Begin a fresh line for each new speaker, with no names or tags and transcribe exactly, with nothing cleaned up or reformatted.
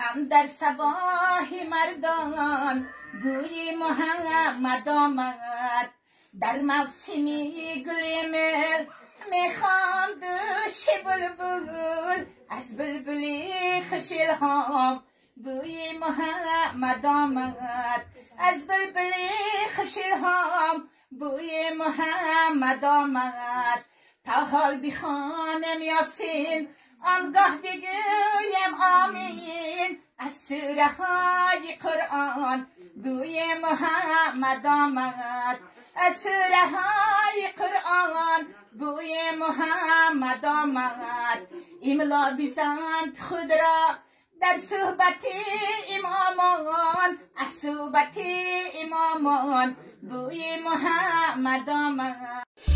هم در صباح مردان بوی محمد آمد. در موسمی گل مل میخواند دوش بلبل، از بلبلی خوش الهام بوی محمد آمد. از بلبلی خوش الهام بوی محمد آمد. تا حال بخوانم یاسین آنگاه بگویم آمین. از سوره های قرآن بوی محمد آمد. از سوره های قرآن بوی محمد آمد. املا بزند خود را در صحبت امامان، از صحبت امامان بوی محمد آمد.